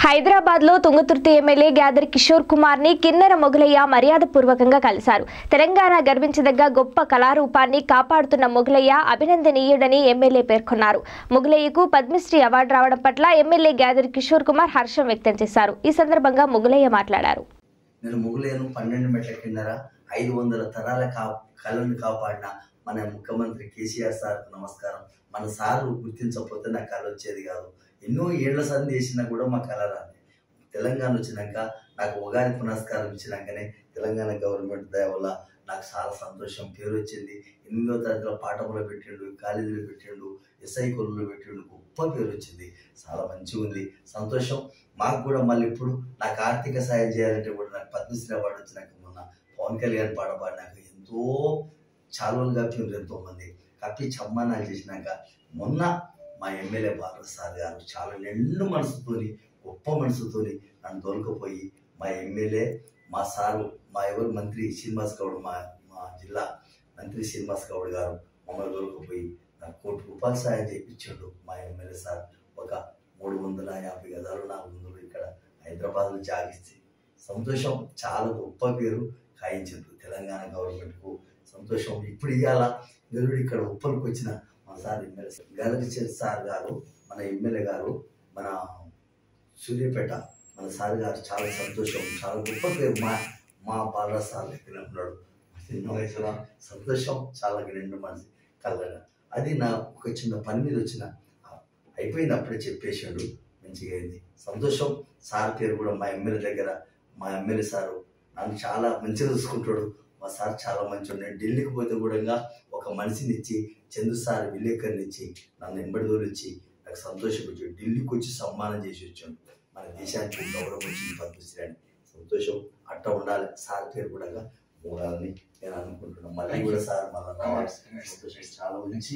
హైదరాబాద్ లో తుంగతుర్తి ఎమ్మెల్యే గ్యాదర్ కిషోర్ కుమార్ ని కిన్నెర మొగలయ్య మర్యాదపూర్వకంగా కలిశారు. తెలంగాణ గర్వించదగ్గ గొప్ప కళారూపాన్ని కాపాడుతున్న మొగలయ్య అభినందనీయుడని ఎమ్మెల్యే పేర్కొన్నారు. మొగలయ్యకు పద్మశ్రీ అవార్డు రావడం పట్ల ఎమ్మెల్యే గ్యాదర్ కిషోర్ కుమార్ హర్షం వ్యక్తం చేశారు. ఈ సందర్భంగా మొగలయ్య మాట్లాడారు. నేను మొగలయ్యను 12 మెట్ల కిందర 500 తరాల కళను కాపాడిన మన ముఖ్యమంత్రి కేసీఆర్ సార్కు నమస్కారం. మన సారు గుర్తించకపోతే నా కళ వచ్చేది కాదు. ఎన్నో ఏళ్ల సంధి చేసినా కూడా మా కళ రాదు. తెలంగాణ వచ్చినాక నాకు ఉగాది పునస్కారం ఇచ్చినాకనే తెలంగాణ గవర్నమెంట్ దయ వల్ల నాకు చాలా సంతోషం, పేరు వచ్చింది. 8వ తరగతిలో పాఠములు పెట్టిండు, కాలేజీలో పెట్టిండు, ఎస్ఐ కొలువులో పెట్టిండు, గొప్ప పేరు వచ్చింది. చాలా మంచిగా ఉంది, సంతోషం. మాకు కూడా మళ్ళీ ఇప్పుడు నాకు ఆర్థిక సాయం చేయాలంటే కూడా నాకు పద్మశ్రీ అవార్డు వచ్చినాక మొన్న పవన్ కళ్యాణ్ పాట పాడినాక ఎంతో చాలువలు కప్పిండ్రు, ఎంతోమంది కప్పి చమ్మానాలు చేసినాక మొన్న మా ఎమ్మెల్యే బాలరాజ్ సార్ గారు చాలా నిండు మనసుతోని గొప్ప మనసుతోని నన్ను దొరకపోయి మా ఎమ్మెల్యే మా సారు మా ఎవరు మంత్రి శ్రీనివాస్ గౌడ్ మా జిల్లా మంత్రి శ్రీనివాస్ గౌడ్ గారు మమ్మల్ని దొరకపోయి నాకు ₹1 కోటి సాయం చేయించాడు మా ఎమ్మెల్యే సార్. ఒక 350 గదాలు 400 ఇక్కడ హైదరాబాద్లో జాగిస్తే సంతోషం. చాలా గొప్ప పేరు ఖాయించారు తెలంగాణ గవర్నమెంట్కు, సంతోషం. ఇప్పుడు ఇవాళ గరుడు ఇక్కడ ఉప్పల్కి వచ్చిన మా సార్ ఎమ్మెల్యే గదర్ సార్ గారు, మన ఎమ్మెల్యే గారు, మన సూర్యాపేట మన సార్ గారు చాలా సంతోషం. చాలా గొప్ప పేరు మా బాలరాజ్ సార్ దగ్గర ఉన్నాడు. చిన్న వయసులో సంతోషం, చాలా నిండు మనసు కలగా. అది నా ఒక చిన్న పని మీద వచ్చిన అయిపోయింది, అప్పుడే చెప్పేసాడు, మంచిగా అయింది, సంతోషం. సార్ పేరు కూడా మా ఎమ్మెల్యే దగ్గర మా ఎమ్మెల్యే సారు నన్ను చాలా మంచిగా చూసుకుంటాడు. మా సార్ చాలా మంచిగా. నేను ఢిల్లీకి పోతే కూడా ఒక మనిషిని ఇచ్చి చందు సార్ విలేకరిని ఇచ్చి నన్ను ఎంబడిదోలు ఇచ్చి నాకు సంతోషపరిచాడు. ఢిల్లీకి వచ్చి సన్మానం చేసి వచ్చాడు. మన దేశానికి గౌరవం వచ్చింది పద్మశ్రీ అని, సంతోషం. అట్ట ఉండాలి, సార్ పేరు కూడా మూడాలని నేను అనుకుంటున్నాను. మళ్ళీ కూడా సార్ మళ్ళీ రావాలి, సంతోషం. చాలా మంచి.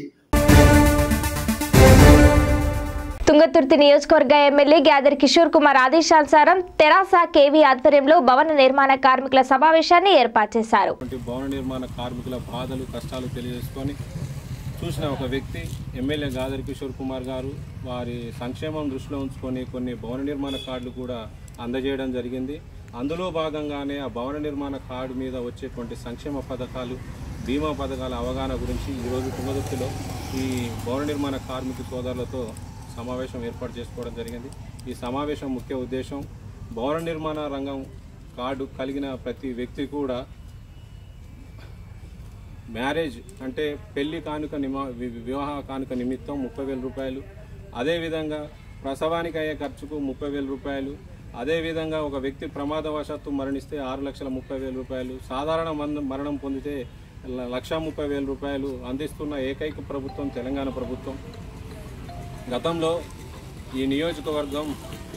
తుంగతుర్తి నియోజకవర్గ ఎమ్మెల్యే గ్యాదర్ కిషోర్ కుమార్ ఆదేశానుసారం తెరాస కేవీ ఆధ్వర్యంలో భవన నిర్మాణ కార్మికుల సమావేశాన్ని ఏర్పాటు చేశారు. భవన నిర్మాణ కార్మికుల బాధలు కష్టాలు తెలియజేసుకొని చూసిన ఒక వ్యక్తి ఎమ్మెల్యే గ్యాదర్ కిషోర్ కుమార్ గారు. వారి సంక్షేమం దృష్టిలో ఉంచుకొని కొన్ని భవన నిర్మాణ కార్డులు కూడా అందజేయడం జరిగింది. అందులో భాగంగానే ఆ భవన నిర్మాణ కార్డు మీద వచ్చేటువంటి సంక్షేమ పథకాలు, బీమా పథకాల అవగాహన గురించి ఈరోజు తుంగతుర్తిలో ఈ భవన నిర్మాణ కార్మిక సోదరులతో సమావేశం ఏర్పాటు చేసుకోవడం జరిగింది. ఈ సమావేశం ముఖ్య ఉద్దేశం భవన నిర్మాణ రంగం కార్డు కలిగిన ప్రతి వ్యక్తి కూడా మ్యారేజ్ అంటే పెళ్లి కానుక వివాహ కానుక నిమిత్తం ₹30,000, అదేవిధంగా ప్రసవానికి అయ్యే ఖర్చుకు ₹30,000, అదేవిధంగా ఒక వ్యక్తి ప్రమాదవశాత్తు మరణిస్తే ₹6,30,000, సాధారణ మరణం పొందితే ₹1,30,000 అందిస్తున్న ఏకైక ప్రభుత్వం తెలంగాణ ప్రభుత్వం. గతంలో ఈ నియోజకవర్గం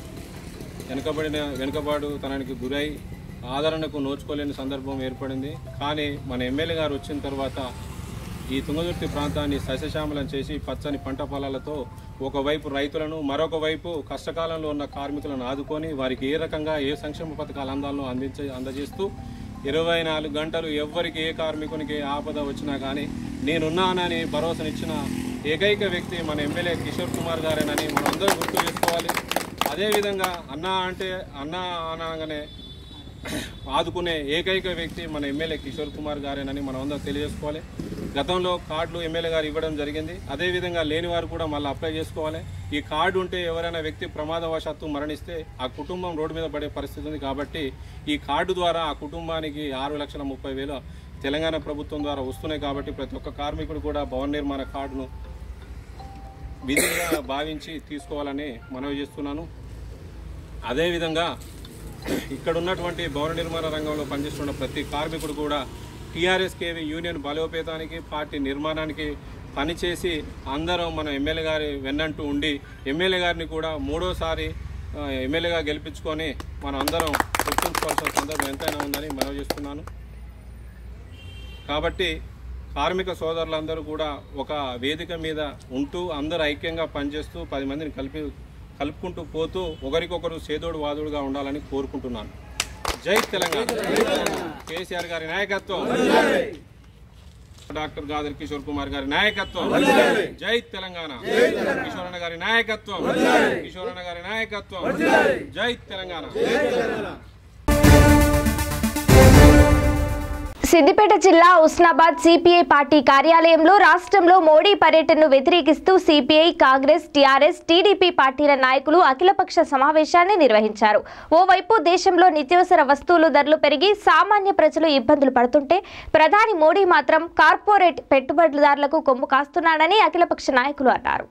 వెనుకబాటుతనానికి గురై ఆదరణకు నోచుకోలేని సందర్భం ఏర్పడింది. కానీ మన ఎమ్మెల్యే గారు వచ్చిన తర్వాత ఈ తుంగతుర్తి ప్రాంతాన్ని సస్యశ్యామలం చేసి పచ్చని పంట పొలాలతో ఒకవైపు రైతులను, మరొక వైపు కష్టకాలంలో ఉన్న కార్మికులను ఆదుకొని వారికి ఏ రకంగా ఏ సంక్షేమ పథకాలు అందాలను అందజేస్తూ 24 గంటలు ఎవ్వరికి ఏ కార్మికునికి ఆపద వచ్చినా కానీ నేనున్నానని భరోసానిచ్చిన ఏకైక వ్యక్తి మన ఎమ్మెల్యే కిషోర్ కుమార్ గారేనని మనందరూ గుర్తు చేసుకోవాలి. అదేవిధంగా అన్నా అనగానే ఆదుకునే ఏకైక వ్యక్తి మన ఎమ్మెల్యే కిషోర్ కుమార్ గారేనని మనం అందరూ తెలియజేసుకోవాలి. గతంలో కార్డులు ఎమ్మెల్యే గారు ఇవ్వడం జరిగింది. అదేవిధంగా లేని వారు కూడా మళ్ళీ అప్లై చేసుకోవాలి. ఈ కార్డు ఉంటే ఎవరైనా వ్యక్తి ప్రమాదవశాత్తు మరణిస్తే ఆ కుటుంబం రోడ్డు మీద పడే పరిస్థితి ఉంది. కాబట్టి ఈ కార్డు ద్వారా ఆ కుటుంబానికి ₹6,30,000 తెలంగాణ ప్రభుత్వం ద్వారా వస్తున్నాయి. కాబట్టి ప్రతి ఒక్క కార్మికుడు కూడా భవన నిర్మాణ కార్డును విధిగా భావించి తీసుకోవాలని మనవి చేస్తున్నాను. అదేవిధంగా ఇక్కడ ఉన్నటువంటి భవన నిర్మాణ రంగంలో పనిచేస్తున్న ప్రతి కార్మికుడు కూడా టీఆర్ఎస్ కేవీ యూనియన్ బలోపేతానికి, పార్టీ నిర్మాణానికి పనిచేసి అందరం మన ఎమ్మెల్యే గారి వెన్నంటూ ఉండి ఎమ్మెల్యే గారిని కూడా 3వసారి ఎమ్మెల్యేగా గెలిపించుకొని మనం అందరం గుర్తుంచుకోవాల్సిన సందర్భం ఎంతైనా ఉందని మనవి చేస్తున్నాను. కాబట్టి కార్మిక సోదరులందరూ కూడా ఒక వేదిక మీద ఉంటూ అందరూ ఐక్యంగా పనిచేస్తూ 10 మందిని కలుపుకుంటూ పోతూ ఒకరికొకరు చేదోడు వాదుడుగా ఉండాలని కోరుకుంటున్నాను. జై తెలంగాణ. కేసీఆర్ గారి నాయకత్వం. డాక్టర్ గాదర్ కిషోర్ కుమార్ గారి నాయకత్వం, జై తెలంగాణ. కిషోరన్న గారి నాయకత్వం, కిషోరన్న గారి నాయకత్వం, జై తెలంగాణ. సిద్దిపేట జిల్లా ఉస్నాబాద్ సిపిఐ పార్టీ కార్యాలయంలో రాష్ట్రంలో మోడీ పర్యటనను వ్యతిరేకిస్తూ సిపిఐ, కాంగ్రెస్, టీఆర్ఎస్, టీడీపీ పార్టీల నాయకులు అఖిలపక్ష సమావేశాన్ని నిర్వహించారు. ఓవైపు దేశంలో నిత్యావసర వస్తువుల ధరలు పెరిగి సామాన్య ప్రజలు ఇబ్బందులు పడుతుంటే ప్రధాని మోడీ మాత్రం కార్పొరేట్ పెట్టుబడిదారులకు కొమ్ము కాస్తున్నాడని అఖిలపక్ష నాయకులు అన్నారు.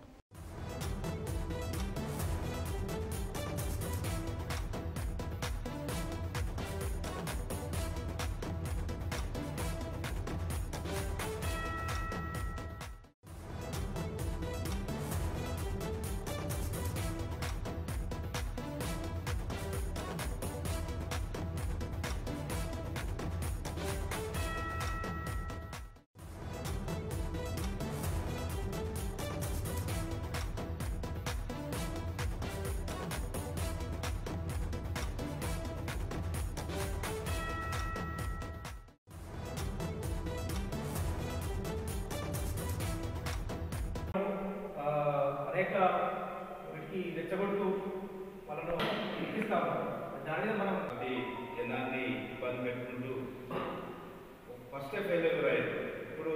అనేక వీటికి రెచ్చగొడుతూ వాళ్ళను ఇప్పిస్తాము. దాని మీద మనం జనాన్ని ఇబ్బంది పెట్టుకుంటూ ఫస్ట్ ఫెయిల్యూర్ అయ్యారు. ఇప్పుడు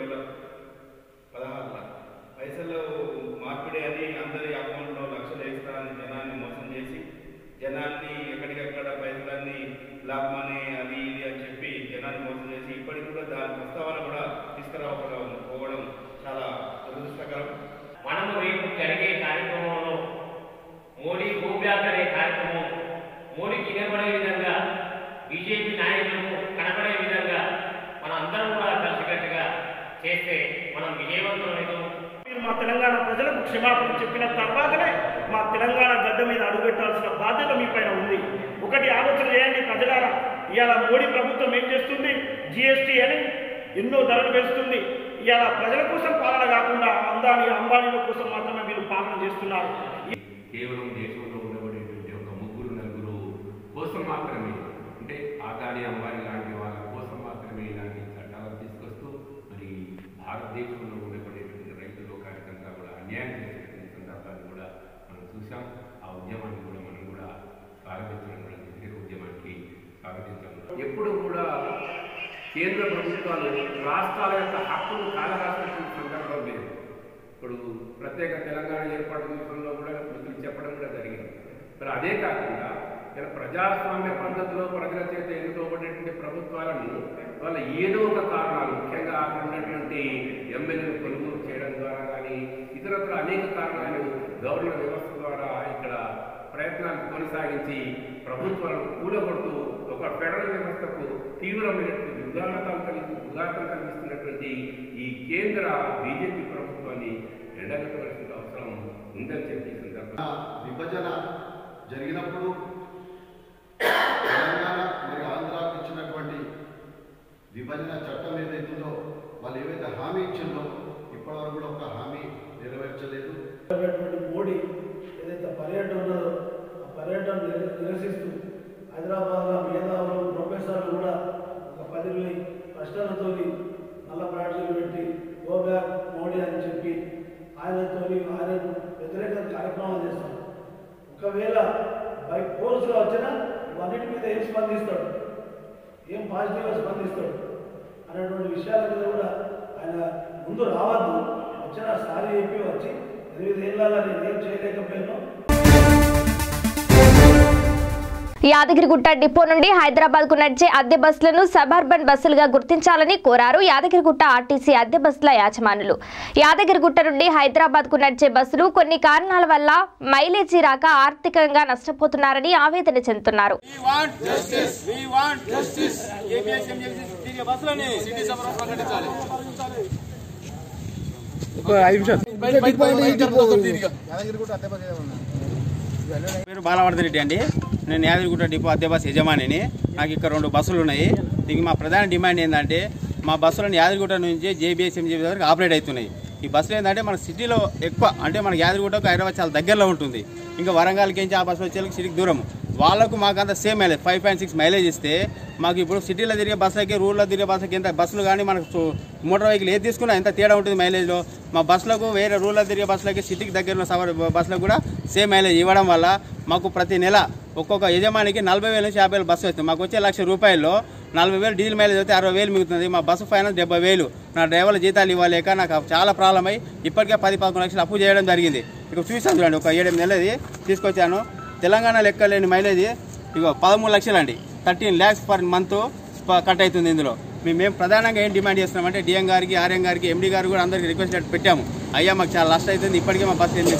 2016 పైసలు మార్పిడి అని అందరి అకౌంట్లో లక్షలు వేస్తా అని జనాన్ని మోసం చేసి జనాన్ని ఎక్కడికక్కడ పైసలన్నీ బ్లాక్ మనీ అది ఇది అని చెప్పి జనాన్ని మోసం చేసి ఇప్పటికి కూడా దాని ప్రస్తావన కూడా తీసుకురాకపోవడం చాలా దురదృష్టకరం. మనము రేపు జరిగే కార్యక్రమంలో మోడీ గోబ్యాక్ అనే కార్యక్రమం మోడీకి వినపడే విధంగా బీజేపీ నాయకులకు కనపడే విధంగా మనం అందరం కూడా కలిసికట్టుగా చేస్తే మనం విజయవంతమవుతాం. మీరు మా తెలంగాణ ప్రజలకు క్షమాపణ చెప్పిన తర్వాతనే మా తెలంగాణ గడ్డ మీద అడుగుపెట్టాల్సిన బాధ్యత మీ పైన ఉంది. ఒకటి ఆలోచన చేయండి ప్రజలారా, ఇవాళ మోడీ ప్రభుత్వం ఏం చేస్తుంది? జిఎస్టీ అని ఎన్నో ధరలు పెంచుతుంది. ఇవాళ ప్రజల కోసం పాలన కాకుండా అంబానీల కోసం మాత్రమే వీళ్ళు పాలన చేస్తున్నారు. కేవలం దేశంలో ఉండబడేటువంటి ఒక 3-4 కోసం మాత్రమే, అంటే ఆదాని అంబానీ లాంటి వాళ్ళ కోసం మాత్రమే ఇలాంటి చట్టాలను తీసుకొస్తూ మరి భారతదేశంలో ఉండబడేటువంటి రైతు లోకానికంతా కూడా అన్యాయం చేసేటువంటి సందర్భాన్ని కూడా మనం చూసాం. ఆ ఉద్యమాన్ని కూడా మనం కూడా స్వాగతించడం, కూడా వ్యతిరేక ఉద్యమానికి స్వాగతించాము. ఎప్పుడు కూడా కేంద్ర ప్రభుత్వాలు రాష్ట్రాల యొక్క హక్కును కాలరాసినటువంటి సందర్భం లేదు. ఇప్పుడు ప్రత్యేక తెలంగాణ ఏర్పాటు విషయంలో కూడా మిత్రులు చెప్పడం కూడా జరిగింది. మరి అదే కాకుండా ఇలా ప్రజాస్వామ్య పద్ధతిలో ప్రజల చేత ఎన్నుకోబడినటువంటి ప్రభుత్వాలను వాళ్ళ ఏదో ఒక కారణాలు, ముఖ్యంగా అక్కడ ఉన్నటువంటి ఎమ్మెల్యేలు కొనుగోలు చేయడం ద్వారా కానీ ఇతరత్ర అనేక కారణాలు గవర్నర్ వ్యవస్థ ద్వారా ఇక్కడ ప్రయత్నాలు కొనసాగించి ప్రభుత్వాలను కూలగొడుతూ ఒక ఫెడరల్ వ్యవస్థకు తీవ్రమైనటువంటి ఉదాహరణ కలిగిస్తున్నటువంటి ఈ కేంద్ర బీజేపీ ప్రభుత్వాన్ని ఎండగట్టవలసిన అవసరం ఉందని చెప్పి విభజన జరిగినప్పుడు తెలంగాణ మరియు ఆంధ్రాకు ఇచ్చినటువంటి విభజన చట్టం ఏదైతుందో వాళ్ళు ఏవైతే హామీ ఇచ్చిందో ఇప్పటివరకు కూడా ఒక హామీ నెరవేర్చలేదు. మోడీ ఏదైతే పర్యటన ఉన్నదో ఆ పర్యటన నిరసిస్తూ హైదరాబాద్లో మేధావులు ప్రొఫెసర్లు కూడా ఒక 10 ప్రశ్నలతో నల్ల ప్రాజెక్టులు పెట్టి గో బ్యాక్ మోడీ అని చెప్పి ఆయనతో వ్యతిరేక కార్యక్రమాలు చేస్తాడు. ఒకవేళ బై ఫోర్స్గా వచ్చినా ఇవన్నిటి మీద ఏం స్పందిస్తాడు, ఏం పాజిటివ్గా స్పందిస్తాడు అనేటువంటి విషయాల మీద కూడా ఆయన ముందు రావద్దు, వచ్చిన సారీ చెప్పి వచ్చి 8 ఏళ్ళ నేను ఏం చేయలేకపోయాను. యాదగిరిగుట్ట డిపో నుండి హైదరాబాద్ కు నడిచే అద్దె బస్సులను సబర్బన్ బస్సులుగా గుర్తించాలని కోరారు యాదగిరిగుట్ట ఆర్టీసీ అద్దె బస్సుల యాజమానులు. యాదగిరిగుట్ట నుండి హైదరాబాద్ కు నడిచే బస్సులు కొన్ని కారణాల వల్ల మైలేజీ రాక ఆర్థికంగా నష్టపోతున్నారని ఆవేదన చెందుతున్నారు. పేరు బాలవర్ధన్ రెడ్డి అండి. నేను యాదగిరిగుట్ట డిపో అద్దె బస్సు యజమానిని. నాకు ఇక్కడ 2 బస్సులు ఉన్నాయి. దీనికి మా ప్రధాన డిమాండ్ ఏంటంటే మా బస్సులను యాదగిరిగుట్ట నుంచి జేబీఎస్ఎంజేబీ వరకు ఆపరేట్ అవుతున్నాయి. ఈ బస్సులు ఏంటంటే మన సిటీలో ఎక్కువ, అంటే మన యాదగిరిగుట్టకు హైదరాబాద్ చాలా దగ్గరలో ఉంటుంది. ఇంకా వరంగల్కి నుంచి ఆ బస్సు వచ్చేందుకు సిటీకి దూరం. వాళ్ళకు మాకు అంత సేమ్ మైలేజ్ 5.6 మైలేజ్ ఇస్తే మాకు ఇప్పుడు సిటీలో తిరిగే బస్సులకి రూట్లో తిరిగే బస్సులకి ఎంత బస్సులు కానీ మనకు మోటార్ వెహికల్ ఏది తీసుకున్నా ఎంత తేడా ఉంటుంది మైలేజ్లో. మా బస్సులకు వేరే రూట్లో తిరిగే బస్సులకి సిటీకి దగ్గర ఉన్న బస్సులకు కూడా సేమ్ మైలేజ్ ఇవ్వడం వల్ల మాకు ప్రతి నెల ఒక్కొక్క యజమానికి 40,000 నుంచి 50,000 బస్సు వస్తుంది. మాకు వచ్చే ₹1,00,000 40,000 డీజిల్ మైలేజ్ అయితే 60,000 మిగులుతుంది. మా బస్సు ఫైనాన్స్ 70,000. నా డ్రైవర్ల జీతాలు ఇవ్వలేక నాకు చాలా ప్రాబ్లం అయ్యి ఇప్పటికే 10-11 లక్షలు అప్పు చేయడం జరిగింది. ఇక చూసాను చూడండి, ఒక 7 నెలది తీసుకొచ్చాను. తెలంగాణ లెక్కలేని మైలేజ్ ఇక 13 లక్షలు అండి. 13 lakhs పర్ మంత్ కట్ అవుతుంది. ఇందులో మేము ప్రధానంగా ఏం డిమాండ్ చేస్తున్నామంటే డిఎం గారికి, ఆర్ఎం గారికి, ఎండి గారు కూడా అందరికీ రిక్వెస్ట్ లెటర్ పెట్టాము. అయ్యా మాకు చాలా లాస్ట్ అవుతుంది, ఇప్పటికే మా బస్సు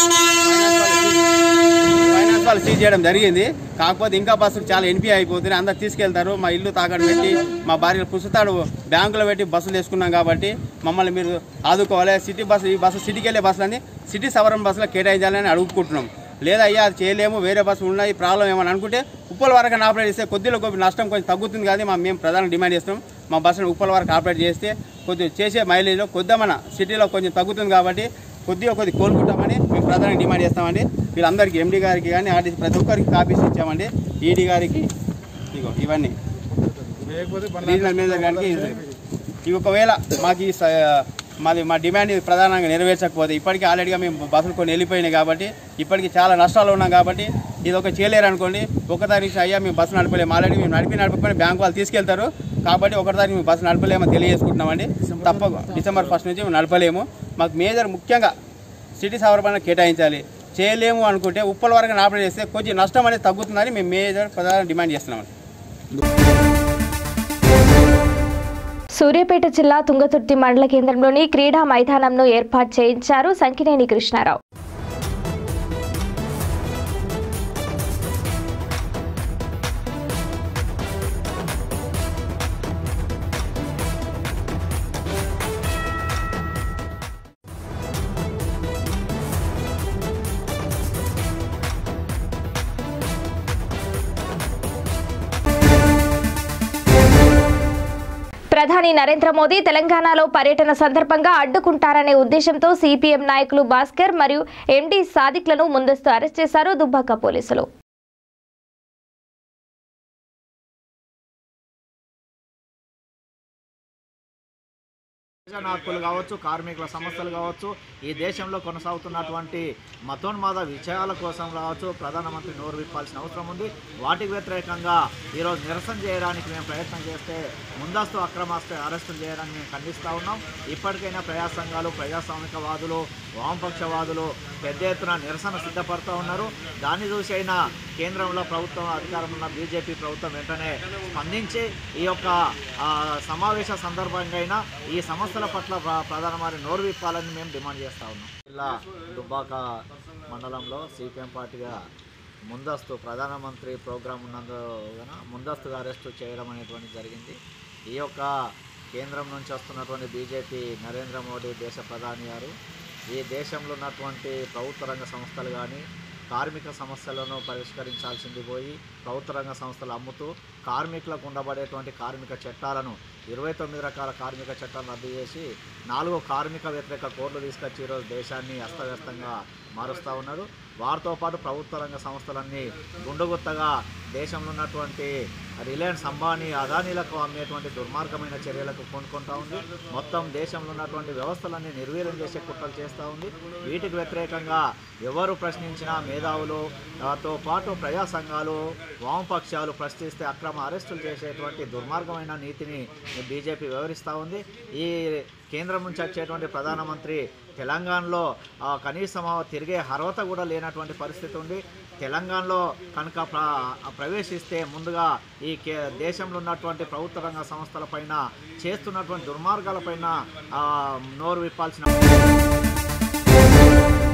ఫైనాన్స్ వాళ్ళు సీజ్ చేయడం జరిగింది. కాకపోతే ఇంకా బస్సులు చాలా ఎన్పీ అయిపోతున్నాయి. అందరు తీసుకెళ్తారు. మా ఇల్లు తాకట్టు పెట్టి మా భార్యలు పుస్తకాలు బ్యాంకులో పెట్టి బస్సులు తీసుకున్నాం కాబట్టి మమ్మల్ని మీరు ఆదుకోవాలి. సిటీ బస్సు, ఈ బస్సు సిటీకి వెళ్ళే బస్సులని సిటీ సవరణ బస్సులో కేటాయించాలని అడుగుకుంటున్నాం. లేదా అయ్యా అది చేయలేము, వేరే బస్సు ఉన్నాయి, ప్రాబ్లం ఏమని అనుకుంటే ఉప్పల వరకు ఆపరేట్ చేస్తే కొద్దిలో నష్టం కొంచెం తగ్గుతుంది. కానీ మేము ప్రధానంగా డిమాండ్ చేస్తున్నాం మా బస్సును ఉప్పల వరకు ఆపరేట్ చేస్తే కొద్దిగా చేసే మైలేజ్లో కొద్దిగా మన సిటీలో కొంచెం తగ్గుతుంది కాబట్టి కొద్దిగా కోలుకుంటామని మేము ప్రధానంగా డిమాండ్ చేస్తామండి. వీళ్ళందరికీ ఎండి గారికి కానీ ఆర్టీసీ ప్రతి ఒక్కరికి కాపీస్ ఇచ్చామండి. ఈడీ గారికి ఇగో ఇవన్నీ రీజనల్ మేనేజర్ గారికి ఇవి ఒకవేళ మాకు మా డిమాండ్ ప్రధానంగా నెరవేర్చకపోతే ఇప్పటికీ ఆల్రెడీగా మేము బస్సులు కొన్ని వెళ్ళిపోయినాయి కాబట్టి ఇప్పటికీ చాలా నష్టాలు ఉన్నాం కాబట్టి ఇది ఒక చేయలేరు అనుకోండి. 1 తారీఖు అయ్యా మేము బస్సు నడపలేము, ఆల్రెడీ మేము నడపకపోయినా బ్యాంకు వాళ్ళు తీసుకెళ్తారు కాబట్టి 1 తారీఖు మేము బస్సు నడపలేమని తెలియజేసుకుంటున్నామండి. డిసెంబర్ 1 నుంచి మేము నడపలేము. మాకు మేజర్ ముఖ్యంగా సిటీ సవరణ కేటాయించాలి. చేయలేము అనుకుంటే ఉప్పల వరకు ఆపరేట్ చేస్తే కొంచెం నష్టం అనేది తగ్గుతుందని మేము మేజర్ ప్రధాన డిమాండ్ చేస్తున్నామండి. సూర్యాపేట జిల్లా తుంగతుర్తి మండల కేంద్రంలోని క్రీడా మైదానంను ఏర్పాటు చేయించారు సంకినేని కృష్ణారావు. ప్రధాని నరేంద్ర మోదీ తెలంగాణలో పర్యటన సందర్భంగా అడ్డుకుంటారనే ఉద్దేశంతో సిపిఎం నాయకులు భాస్కర్ మరియు ఎండి సాదిక్లను ముందస్తు అరెస్ట్ చేశారు దుబ్బాక పోలీసులు. నాయకులు కావచ్చు, కార్మికుల సమస్యలు కావచ్చు, ఈ దేశంలో కొనసాగుతున్నటువంటి మతోన్మాద విషయాల కోసం కావచ్చు ప్రధానమంత్రి నోరు విప్పాల్సిన అవసరం ఉంది. వాటికి వ్యతిరేకంగా ఈరోజు నిరసన చేయడానికి మేము ప్రయత్నం చేస్తే ముందస్తు అక్రమ అరెస్టులు చేయడానికి మేము ఖండిస్తూ ఉన్నాం. ఇప్పటికైనా ప్రజా సంఘాలు, ప్రజాస్వామికవాదులు, వామపక్షవాదులు పెద్ద ఎత్తున నిరసన సిద్ధపడుతూ ఉన్నారు. దాన్ని చూసి అయినా కేంద్రంలో ప్రభుత్వం అధికారంలో ఉన్న బీజేపీ ప్రభుత్వం వెంటనే స్పందించి ఈ యొక్క సమావేశ సందర్భంగా అయినా ఈ సమస్యల పట్ల ప్రధానమంత్రి నోరు విప్పాలని మేము డిమాండ్ చేస్తూ ఉన్నాం. జిల్లా దుబ్బాక మండలంలో సిపిఎం పార్టీగా ముందస్తు ప్రధానమంత్రి ప్రోగ్రాం ఉన్నందున ముందస్తుగా అరెస్టు చేయడం అనేటువంటి జరిగింది. ఈ యొక్క కేంద్రం నుంచి వస్తున్నటువంటి బీజేపీ నరేంద్ర మోడీ దేశ ప్రధాని గారు ఈ దేశంలో ఉన్నటువంటి ప్రభుత్వ రంగ సంస్థలు కానీ కార్మిక సమస్యలను పరిష్కరించాల్సింది పోయి ప్రభుత్వ రంగ సంస్థలు అమ్ముతూ కార్మికులకు ఉండబడేటువంటి కార్మిక చట్టాలను 29 రకాల కార్మిక చట్టాలను రద్దు చేసి 4 కార్మిక వ్యతిరేక కోడ్లు తీసుకొచ్చి ఈరోజు దేశాన్ని అస్తవ్యస్తంగా మారుస్తూ ఉన్నారు. వారితో పాటు ప్రభుత్వ రంగ సంస్థలన్నీ గుండుగుత్తగా దేశంలో ఉన్నటువంటి రిలయన్స్, అంబానీ, అదానీలకు అమ్మేటువంటి దుర్మార్గమైన చర్యలకు పూనుకుంటూ ఉంది. మొత్తం దేశంలో ఉన్నటువంటి వ్యవస్థలన్నీ నిర్వీర్యం చేసే కుట్రలు చేస్తూ ఉంది. వీటికి వ్యతిరేకంగా ఎవరు ప్రశ్నించినా మేధావులతో పాటు ప్రజా సంఘాలు, వామపక్షాలు ప్రశ్నిస్తే అక్రమ అరెస్టులు చేసేటువంటి దుర్మార్గమైన నీతిని బీజేపీ వ్యవహరిస్తూ ఉంది. ఈ కేంద్రం నుంచి వచ్చేటువంటి ప్రధానమంత్రి తెలంగాణలో కనీసం తిరిగే అర్హత కూడా లేనటువంటి పరిస్థితి ఉంది. తెలంగాణలో కనుక ప్రవేశిస్తే ముందుగా ఈ దేశంలో ఉన్నటువంటి ప్రభుత్వ రంగ సంస్థలపైన చేస్తున్నటువంటి దుర్మార్గాలపైన నోరు విప్పాల్సిన